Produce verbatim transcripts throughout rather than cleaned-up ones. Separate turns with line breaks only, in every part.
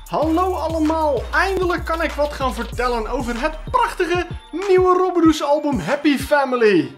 Hallo allemaal, eindelijk kan ik wat gaan vertellen over het prachtige nieuwe Robbedoes album Happy Family.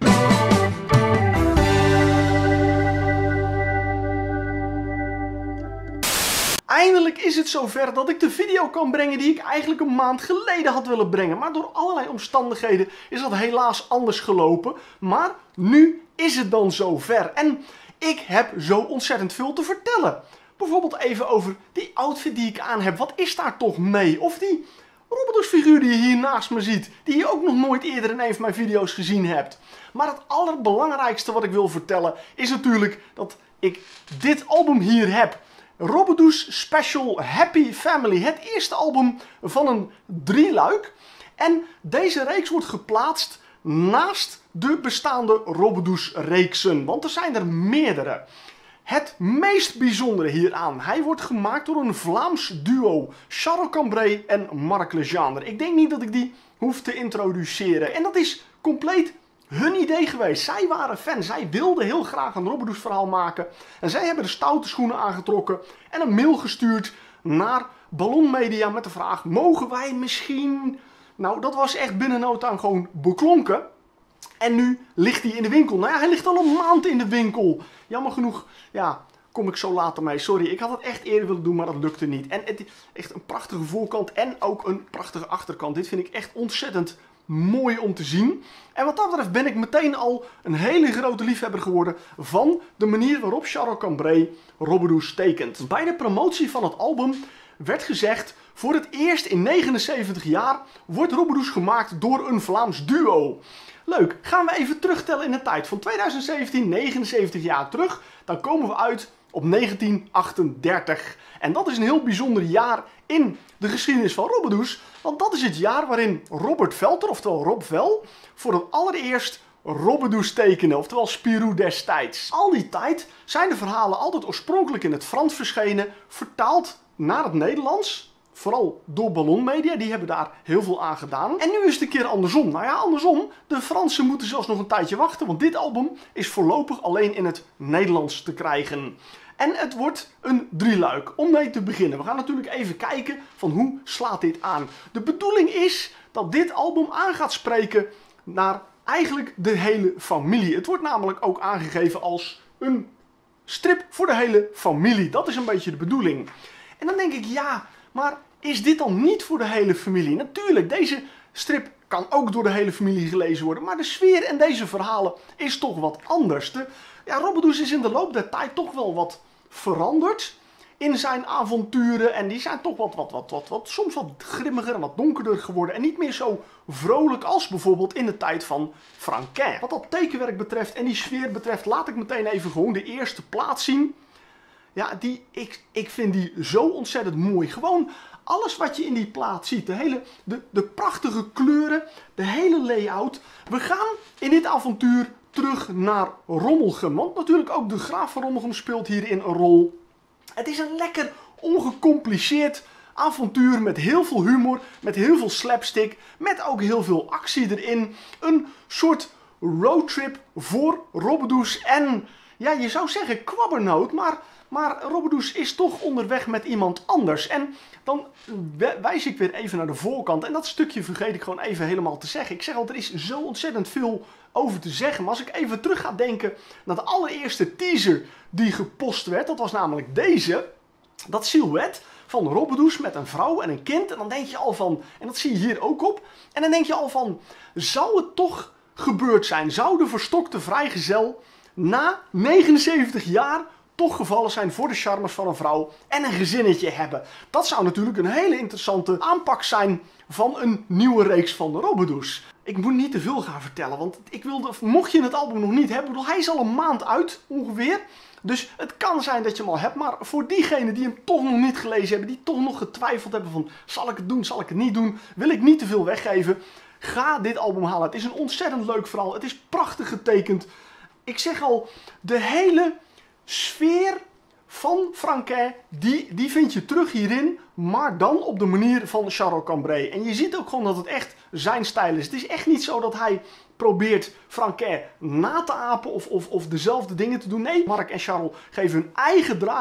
Eindelijk is het zover dat ik de video kan brengen die ik eigenlijk een maand geleden had willen brengen. Maar door allerlei omstandigheden is dat helaas anders gelopen. Maar nu is het dan zover. En ik heb zo ontzettend veel te vertellen. Bijvoorbeeld even over die outfit die ik aan heb. Wat is daar toch mee? Of die Robbedoes figuur die je hier naast me ziet. Die je ook nog nooit eerder in een van mijn video's gezien hebt. Maar het allerbelangrijkste wat ik wil vertellen is natuurlijk dat ik dit album hier heb. Robbedoes Special Happy Family. Het eerste album van een drieluik. En deze reeks wordt geplaatst naast de bestaande Robbedoes reeksen. Want er zijn er meerdere. Het meest bijzondere hieraan. Hij wordt gemaakt door een Vlaams duo. Charles Cambrai en Marc Legendre. Ik denk niet dat ik die hoef te introduceren. En dat is compleet hun idee geweest. Zij waren fan. Zij wilden heel graag een Robbedoes verhaal maken. En zij hebben de stoute schoenen aangetrokken en een mail gestuurd naar Ballon Media met de vraag: mogen wij misschien... Nou, dat was echt binnen no time gewoon beklonken. En nu ligt hij in de winkel. Nou ja, hij ligt al een maand in de winkel. Jammer genoeg, ja, kom ik zo later mee. Sorry, ik had het echt eerder willen doen, maar dat lukte niet. En het is echt een prachtige voorkant en ook een prachtige achterkant. Dit vind ik echt ontzettend mooi om te zien. En wat dat betreft ben ik meteen al een hele grote liefhebber geworden van de manier waarop Charles Cambrai Robbedoes tekent. Bij de promotie van het album werd gezegd: voor het eerst in negenenzeventig jaar wordt Robbedoes gemaakt door een Vlaams duo. Leuk, gaan we even terugtellen in de tijd. Van tweeduizend zeventien, negenenzeventig jaar terug, dan komen we uit op negentien achtendertig. En dat is een heel bijzonder jaar in de geschiedenis van Robbedoes. Want dat is het jaar waarin Robert Velter, oftewel Rob Vel, voor het allereerst Robbedoes tekende, oftewel Spirou destijds. Al die tijd zijn de verhalen altijd oorspronkelijk in het Frans verschenen, vertaald naar het Nederlands. Vooral door Ballon Media, die hebben daar heel veel aan gedaan. En nu is het een keer andersom. Nou ja, andersom. De Fransen moeten zelfs nog een tijdje wachten, want dit album is voorlopig alleen in het Nederlands te krijgen. En het wordt een drieluik, om mee te beginnen. We gaan natuurlijk even kijken van hoe slaat dit aan. De bedoeling is dat dit album aan gaat spreken naar eigenlijk de hele familie. Het wordt namelijk ook aangegeven als een strip voor de hele familie. Dat is een beetje de bedoeling. En dan denk ik, ja, maar is dit dan niet voor de hele familie? Natuurlijk, deze strip kan ook door de hele familie gelezen worden. Maar de sfeer in deze verhalen is toch wat anders. De, ja, Robbedoes is in de loop der tijd toch wel wat veranderd in zijn avonturen. En die zijn toch wat, wat, wat, wat, wat soms wat grimmiger en wat donkerder geworden. En niet meer zo vrolijk als bijvoorbeeld in de tijd van Franquin. Wat dat tekenwerk betreft en die sfeer betreft, laat ik meteen even gewoon de eerste plaats zien. Ja, die, ik, ik vind die zo ontzettend mooi. Gewoon alles wat je in die plaat ziet. De, hele, de, de prachtige kleuren, de hele layout. We gaan in dit avontuur terug naar Rommelgem. Want natuurlijk ook de graaf van Rommelgem speelt hierin een rol. Het is een lekker ongecompliceerd avontuur met heel veel humor, met heel veel slapstick, met ook heel veel actie erin. Een soort roadtrip voor Robbedoes en, ja, je zou zeggen kwabbernoot, maar... Maar Robbedoes is toch onderweg met iemand anders. En dan wijs ik weer even naar de voorkant. En dat stukje vergeet ik gewoon even helemaal te zeggen. Ik zeg al, er is zo ontzettend veel over te zeggen. Maar als ik even terug ga denken naar de allereerste teaser die gepost werd. Dat was namelijk deze. Dat silhouet van Robbedoes met een vrouw en een kind. En dan denk je al van, en dat zie je hier ook op. En dan denk je al van, zou het toch gebeurd zijn? Zou de verstokte vrijgezel na negenenzeventig jaar toch gevallen zijn voor de charmes van een vrouw en een gezinnetje hebben? Dat zou natuurlijk een hele interessante aanpak zijn van een nieuwe reeks van de Robbedoes. Ik moet niet te veel gaan vertellen, want ik wilde, mocht je het album nog niet hebben, bedoel, hij is al een maand uit ongeveer. Dus het kan zijn dat je hem al hebt, maar voor diegenen die hem toch nog niet gelezen hebben, die toch nog getwijfeld hebben van, zal ik het doen, zal ik het niet doen, wil ik niet te veel weggeven. Ga dit album halen. Het is een ontzettend leuk verhaal. Het is prachtig getekend. Ik zeg al, de hele sfeer van Franquin, die, die vind je terug hierin, maar dan op de manier van Charles Cambrai. En je ziet ook gewoon dat het echt zijn stijl is. Het is echt niet zo dat hij probeert Franquin na te apen of, of, of dezelfde dingen te doen. Nee, Marc en Charles geven hun eigen draai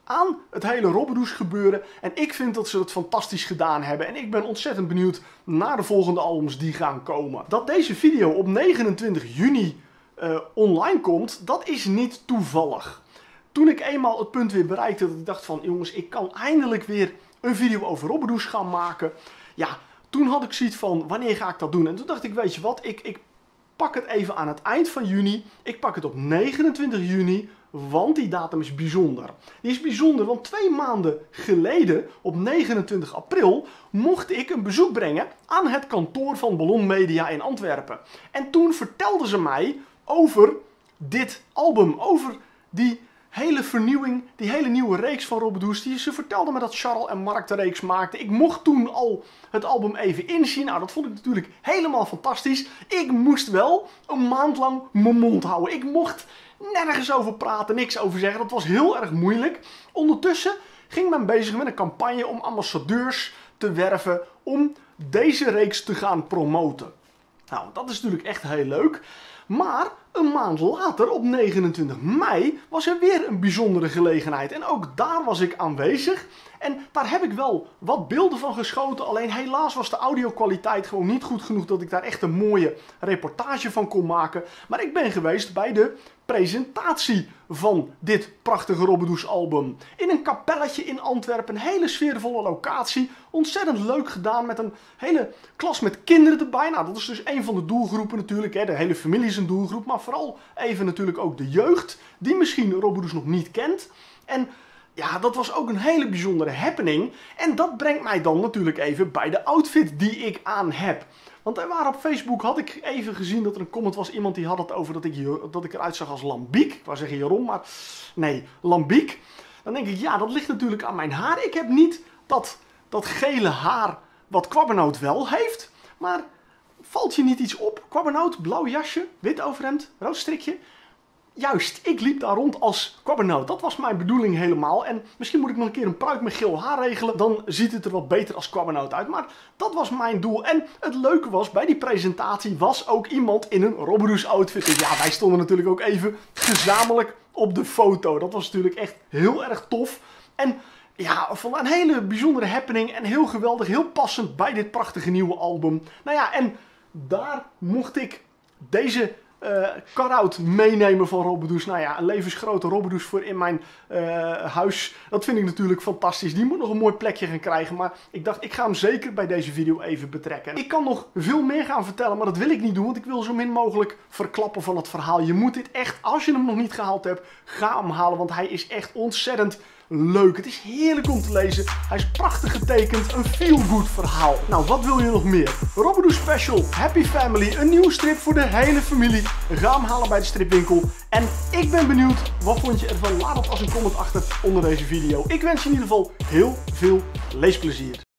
aan het hele Robberdoes gebeuren. En ik vind dat ze het fantastisch gedaan hebben. En ik ben ontzettend benieuwd naar de volgende albums die gaan komen. Dat deze video op negenentwintig juni uh, online komt, dat is niet toevallig. Toen ik eenmaal het punt weer bereikte dat ik dacht van jongens, ik kan eindelijk weer een video over Robberdoes gaan maken. Ja, toen had ik zoiets van wanneer ga ik dat doen? En toen dacht ik, weet je wat, ik, ik pak het even aan het eind van juni. Ik pak het op negenentwintig juni, want die datum is bijzonder. Die is bijzonder, want twee maanden geleden, op negenentwintig april, mocht ik een bezoek brengen aan het kantoor van Ballon Media in Antwerpen. En toen vertelden ze mij over dit album, over die hele vernieuwing, die hele nieuwe reeks van Robberdoes. Die ze vertelden me dat Charles en Mark de reeks maakten. Ik mocht toen al het album even inzien. Nou, dat vond ik natuurlijk helemaal fantastisch. Ik moest wel een maand lang mijn mond houden. Ik mocht nergens over praten, niks over zeggen. Dat was heel erg moeilijk. Ondertussen ging men bezig met een campagne om ambassadeurs te werven om deze reeks te gaan promoten. Nou, dat is natuurlijk echt heel leuk. Maar een maand later, op negenentwintig mei, was er weer een bijzondere gelegenheid. En ook daar was ik aanwezig. En daar heb ik wel wat beelden van geschoten. Alleen helaas was de audio-kwaliteit gewoon niet goed genoeg dat ik daar echt een mooie reportage van kon maken. Maar ik ben geweest bij de presentatie van dit prachtige Robberdoes album. In een kapelletje in Antwerpen, een hele sfeervolle locatie. Ontzettend leuk gedaan met een hele klas met kinderen erbij. Nou, dat is dus een van de doelgroepen natuurlijk. Hè. De hele familie is een doelgroep, maar vooral even natuurlijk ook de jeugd die misschien Robberdoes nog niet kent. En ja, dat was ook een hele bijzondere happening. En dat brengt mij dan natuurlijk even bij de outfit die ik aan heb. Want er waren op Facebook, had ik even gezien dat er een comment was. Iemand die had het over dat ik, dat ik eruit zag als Lambiek. Ik wou zeggen Jeroen, maar nee, Lambiek. Dan denk ik, ja, dat ligt natuurlijk aan mijn haar. Ik heb niet dat, dat gele haar wat Quabbernauw wel heeft. Maar valt je niet iets op? Quabbernauw, blauw jasje, wit overhemd, rood strikje. Juist, ik liep daar rond als Quabbernauw. Dat was mijn bedoeling helemaal. En misschien moet ik nog een keer een pruik met geel haar regelen. Dan ziet het er wat beter als Quabbernauw uit. Maar dat was mijn doel. En het leuke was, bij die presentatie was ook iemand in een Robberdoes outfit. Dus ja, wij stonden natuurlijk ook even gezamenlijk op de foto. Dat was natuurlijk echt heel erg tof. En ja, vond een hele bijzondere happening. En heel geweldig, heel passend bij dit prachtige nieuwe album. Nou ja, en daar mocht ik deze Uh, car-out meenemen van Robberdoes. Nou ja, een levensgrote Robberdoes voor in mijn uh, huis. Dat vind ik natuurlijk fantastisch. Die moet nog een mooi plekje gaan krijgen. Maar ik dacht, ik ga hem zeker bij deze video even betrekken. Ik kan nog veel meer gaan vertellen, maar dat wil ik niet doen. Want ik wil zo min mogelijk verklappen van het verhaal. Je moet dit echt, als je hem nog niet gehaald hebt, ga hem halen. Want hij is echt ontzettend leuk. Het is heerlijk om te lezen. Hij is prachtig getekend. Een feel-good verhaal. Nou, wat wil je nog meer? Robberdoes Special, Happy Family. Een nieuwe strip voor de hele familie. Ga hem halen bij de stripwinkel. En ik ben benieuwd, wat vond je ervan? Laat het als een comment achter onder deze video. Ik wens je in ieder geval heel veel leesplezier.